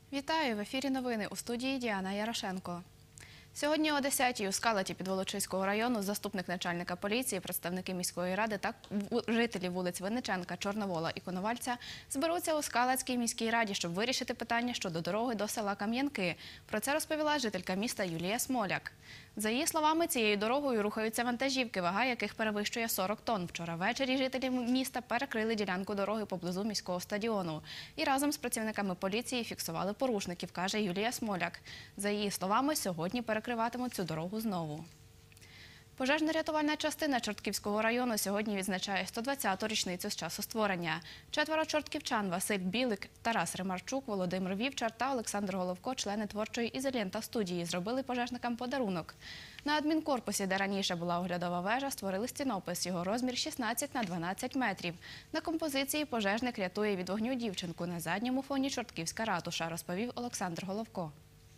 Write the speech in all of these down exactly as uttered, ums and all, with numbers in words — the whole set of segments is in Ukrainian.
Вітаю! В ефірі новини, у студії Діана Ярошенко. Сьогодні о десятій у Скалаті Підволочиського району заступник начальника поліції, представники міської ради та жителі вулиць Винниченка, Чорновола і Коновальця зберуться у Скалацькій міській раді, щоб вирішити питання щодо дороги до села Кам'янки. Про це розповіла жителька міста Юлія Смоляк. За її словами, цією дорогою рухаються вантажівки, вага яких перевищує сорок тонн. Вчора ввечері жителі міста перекрили ділянку дороги поблизу міського стадіону. І разом з працівниками поліції фіксували порушників, каже Юлія Смоляк. За її словами, сьогодні перекриватимуть цю дорогу знову. Пожежно-рятувальна частина Чортківського району сьогодні відзначає сто двадцяту річницю з часу створення. Четверо чортківчан – Василь Білик, Тарас Римарчук, Володимир Вівчар та Олександр Головко – члени творчої «Ізолента» студії, зробили пожежникам подарунок. На адмінкорпусі, де раніше була оглядова вежа, створили стінопис. Його розмір шістнадцять на дванадцять метрів. На композиції пожежник рятує від вогню дівчинку. На задньому фоні Чортківська ратуша, розповів Олександр Головко.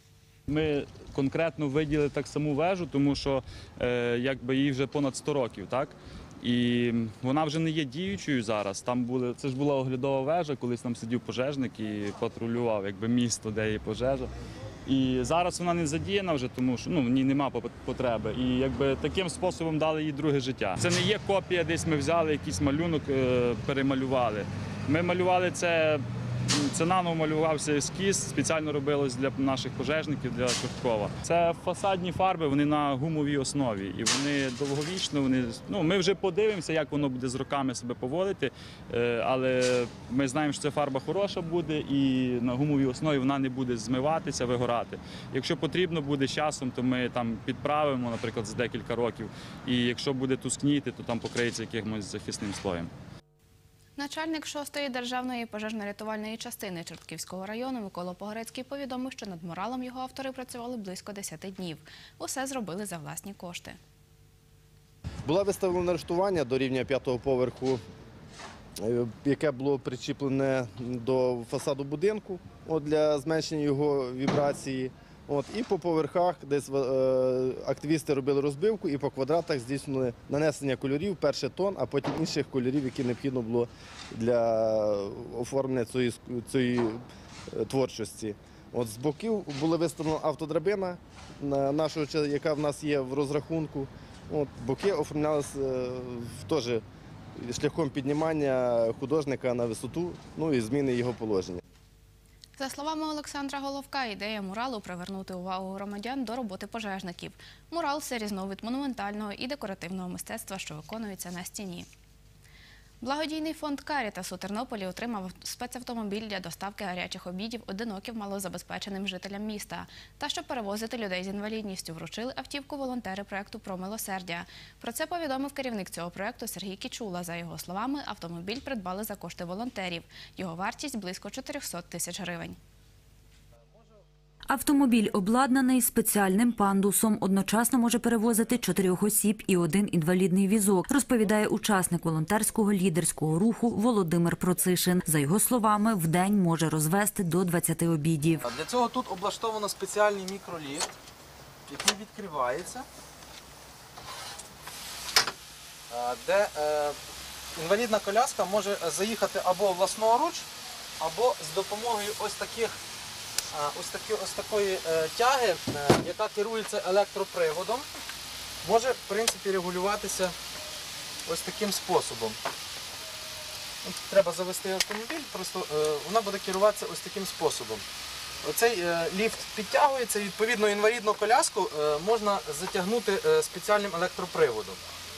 Ми конкретно виділили так саму вежу, тому що е, якби їй вже понад сто років, так? І вона вже не є діючою зараз. Там були, це ж була оглядова вежа, колись там сидів пожежник і патрулював якби місто, де є пожежа. І зараз вона не задіяна вже, тому що ну, в ній немає потреби. І якби таким способом дали їй друге життя. Це не є копія, десь ми взяли якийсь малюнок, е, перемалювали. Ми малювали це. Це наново малювався ескіз, спеціально робилось для наших пожежників, для Чорткова. Це фасадні фарби, вони на гумовій основі і вони довговічно. Вони, ну, ми вже подивимося, як воно буде з роками себе поводити, але ми знаємо, що ця фарба хороша буде і на гумовій основі вона не буде змиватися, вигорати. Якщо потрібно буде з часом, то ми там підправимо, наприклад, за декілька років, і якщо буде тускніти, то там покриється якимось захисним слоєм. Начальник шостої державної пожежно-рятувальної частини Чортківського району Микола Погорецький повідомив, що над муралом його автори працювали близько десяти днів. Усе зробили за власні кошти. Була виставлена арештування до рівня п'ятого поверху, яке було причіплене до фасаду будинку для зменшення його вібрації. От, і по поверхах десь е, активісти робили розбивку і по квадратах здійснили нанесення кольорів, перше тон, а потім інших кольорів, які необхідно було для оформлення цієї, цієї творчості. От, з боків була виставлена автодрабина, нашого, яка в нас є в розрахунку. От, боки оформлялися е, теж шляхом піднімання художника на висоту, ну і зміни його положення. За словами Олександра Головка, ідея муралу – привернути увагу громадян до роботи пожежників. Мурал – це різновид монументального і декоративного мистецтва, що виконується на стіні. Благодійний фонд «Карітас» у Тернополі отримав спецавтомобіль для доставки гарячих обідів одиноким малозабезпеченим жителям міста. Та, щоб перевозити людей з інвалідністю, вручили автівку волонтери проєкту «Про милосердя». Про це повідомив керівник цього проєкту Сергій Кічула. За його словами, автомобіль придбали за кошти волонтерів. Його вартість – близько чотирьохсот тисяч гривень. Автомобіль обладнаний спеціальним пандусом, одночасно може перевозити чотирьох осіб і один інвалідний візок, розповідає учасник волонтерського лідерського руху Володимир Процишин. За його словами, в день може розвести до двадцяти обідів. Для цього тут облаштовано спеціальний мікроліфт, який відкривається, де інвалідна коляска може заїхати або власноруч, або з допомогою ось таких Ось, такі, ось такої е, тяги, е, яка керується електроприводом, може, в принципі, регулюватися ось таким способом. От, треба завести автомобіль, просто е, вона буде керуватися ось таким способом. Оцей е, ліфт підтягується, і, відповідно, інвалідну коляску е, можна затягнути е, спеціальним електроприводом.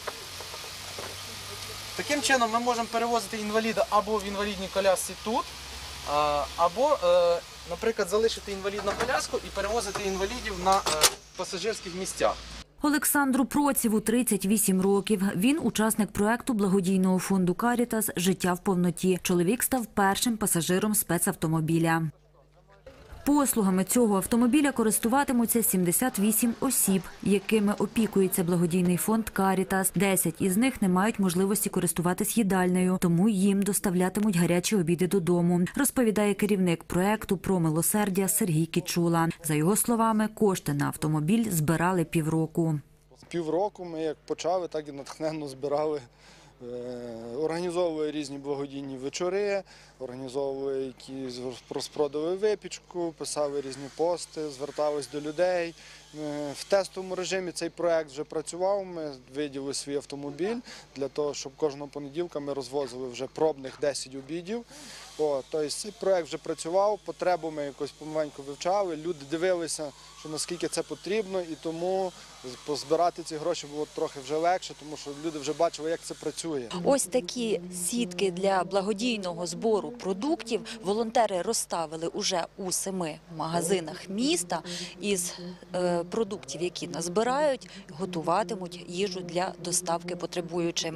Таким чином ми можемо перевозити інваліда або в інвалідній колясці тут, а, або е, наприклад, залишити інвалідну коляску і перевозити інвалідів на пасажирських місцях. Олександру Проціву тридцять вісім років. Він учасник проєкту благодійного фонду «Карітас. Життя в повноті». Чоловік став першим пасажиром спецавтомобіля. Послугами цього автомобіля користуватимуться сімдесят вісім осіб, якими опікується благодійний фонд «Карітас». десять із них не мають можливості користуватись їдальнею, тому їм доставлятимуть гарячі обіди додому, розповідає керівник проєкту «Про милосердя» Сергій Кічула. За його словами, кошти на автомобіль збирали півроку. Півроку ми як почали, так і натхненно збирали. Організовує різні благодійні вечори, організовували якісь розпродали випічку, писали різні пости, звертались до людей. В тестовому режимі цей проект вже працював, ми виділили свій автомобіль для того, щоб кожного понеділка ми розвозили вже пробних десять обідів. О, тобто цей проект вже працював, потребу ми якось помаленьку вивчали, люди дивилися, що наскільки це потрібно, і тому позбирати ці гроші було трохи вже легше, тому що люди вже бачили, як це працює. Ось такі сітки для благодійного збору продуктів волонтери розставили уже у семи магазинах міста. Із е, продуктів, які назбирають, готуватимуть їжу для доставки потребуючим.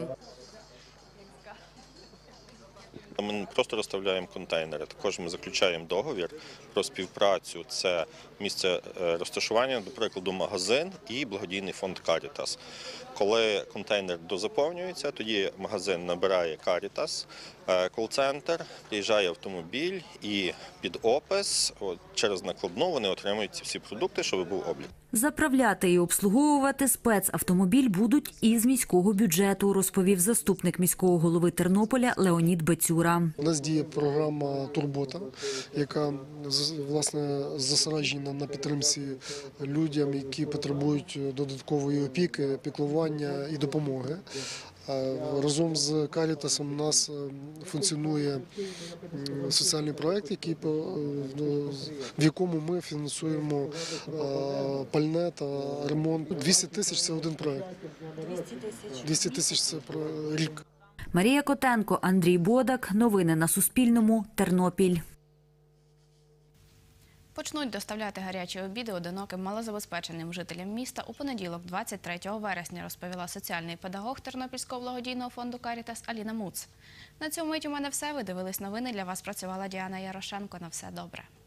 Ми не просто розставляємо контейнери, також ми заключаємо договір про співпрацю. Це місце розташування, до прикладу, магазин і благодійний фонд «Карітас». Коли контейнер дозаповнюється, тоді магазин набирає «Карітас», кол-центр, приїжджає автомобіль і під опис, от, через накладну вони отримують ці всі продукти, щоб був облік. Заправляти і обслуговувати спецавтомобіль будуть із міського бюджету, розповів заступник міського голови Тернополя Леонід Бецюра. У нас діє програма «Турбота», яка власне зосереджена на підтримці людям, які потребують додаткової опіки, піклування і допомоги. Разом з «Карітасом» у нас функціонує соціальний проєкт, який, в якому ми фінансуємо пальне та ремонт. двісті тисяч – це один проєкт. двісті тисяч – це рік. Марія Котенко, Андрій Бодак. Новини на Суспільному. Тернопіль. Почнуть доставляти гарячі обіди одиноким малозабезпеченим жителям міста у понеділок, двадцять третього вересня, розповіла соціальний педагог Тернопільського благодійного фонду «Карітас» Аліна Муц. На цьому мить у мене все. Ви дивились новини. Для вас працювала Діана Ярошенко. На все добре.